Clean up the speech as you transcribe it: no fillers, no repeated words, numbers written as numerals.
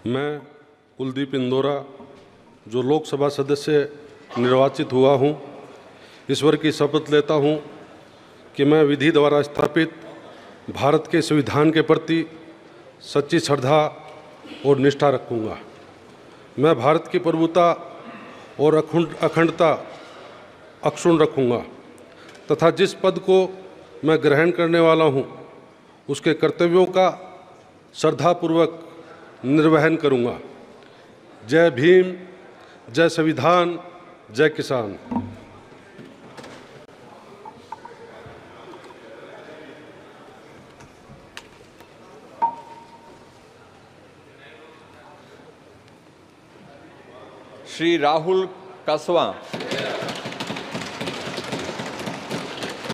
मैं कुलदीप इंदौरा, जो लोकसभा सदस्य निर्वाचित हुआ हूँ, ईश्वर की शपथ लेता हूँ कि मैं विधि द्वारा स्थापित भारत के संविधान के प्रति सच्ची श्रद्धा और निष्ठा रखूँगा। मैं भारत की प्रभुता और अखंडता अक्षुण्ण रखूँगा तथा जिस पद को मैं ग्रहण करने वाला हूँ उसके कर्तव्यों का श्रद्धापूर्वक निर्वहन करूँगा। जय भीम, जय संविधान, जय किसान। श्री राहुल कासवा।